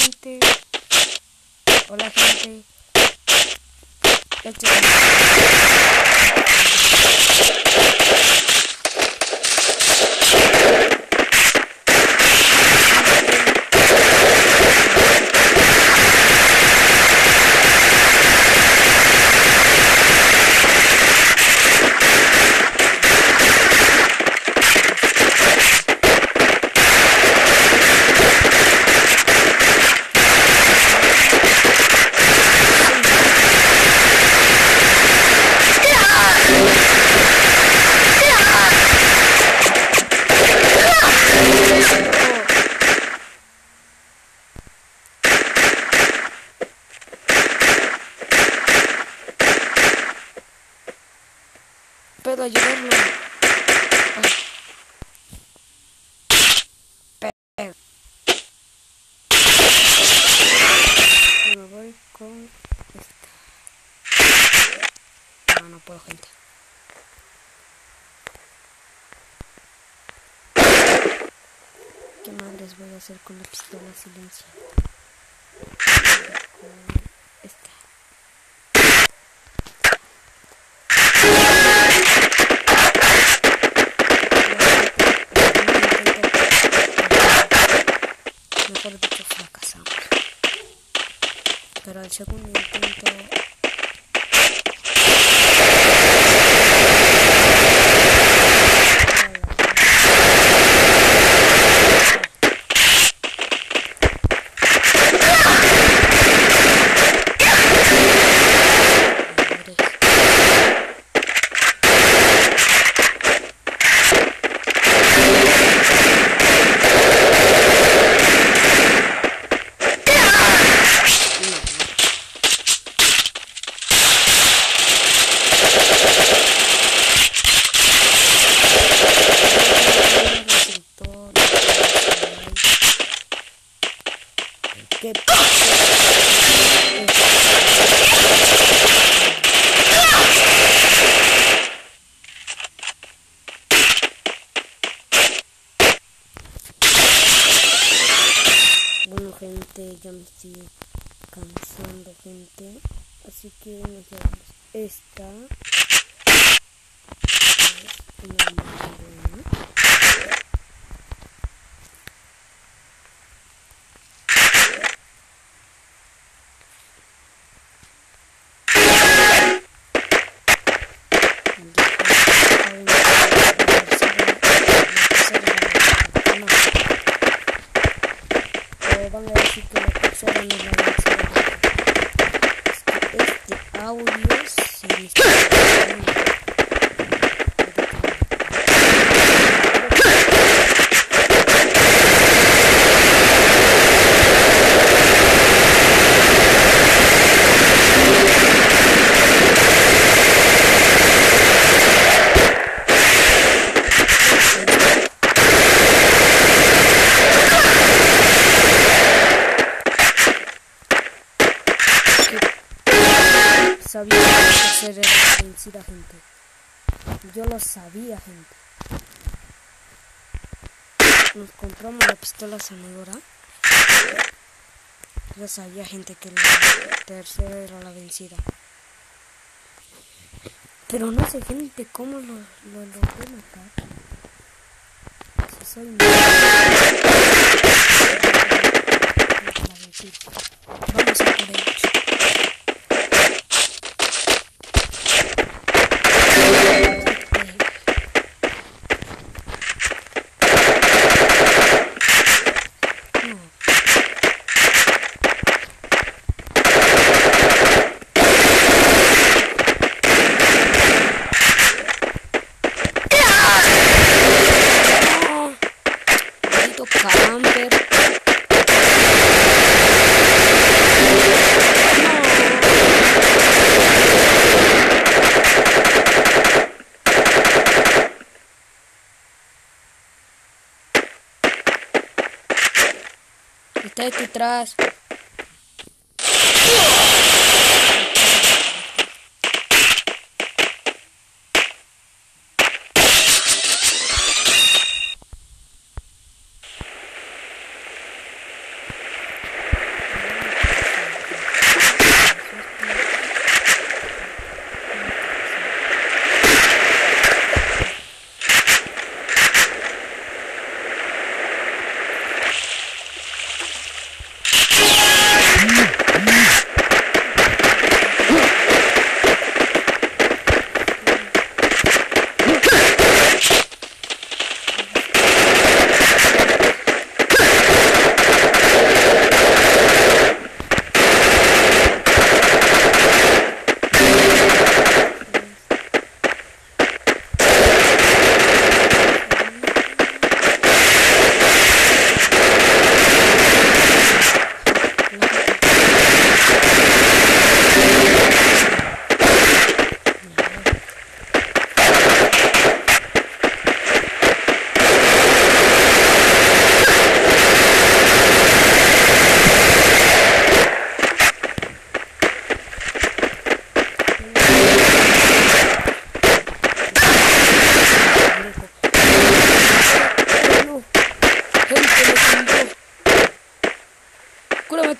gente. Hola gente. Puedo ayudarlo. Me voy con esta. No puedo, gente. ¿Qué madres voy a hacer con la pistola silencio? Esta. Mejor dicho, fracasamos. Pero al segundo intento... Bueno gente, ya me estoy cansando gente, así que nos llevamos esta. Es una buena. Van a decir que la tercera no es la tercera. Este audio se me está grabando. Sabía que la tercera era la vencida, gente. Yo lo sabía, gente. Nos compramos la pistola sanadora. Yo sabía, gente, que la tercera era la vencida. Pero no sé, gente, cómo lo logré matar. Si soy vamos a por ellos. Camper. Está aquí atrás.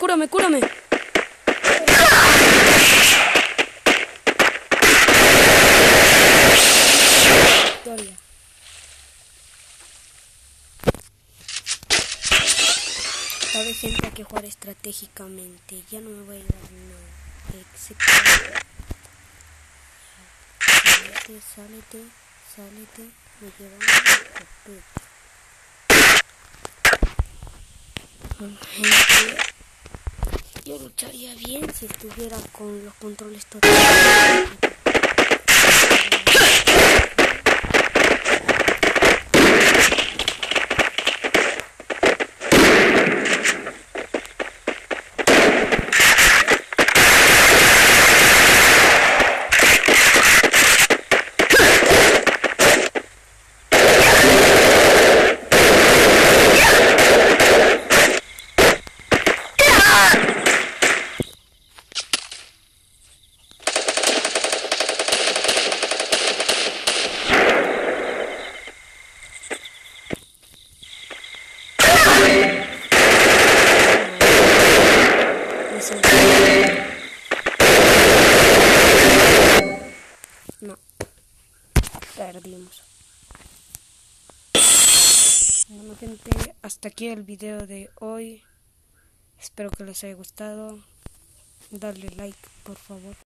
cúrame. Victoria. Sabes, gente, hay que jugar estratégicamente. Ya no me voy a llevar nada. Sálete. Me llevan a gente, yo lucharía bien si estuviera con los controles totales. No, perdimos. Bueno, gente, hasta aquí el video de hoy. Espero que les haya gustado. Dale like, por favor.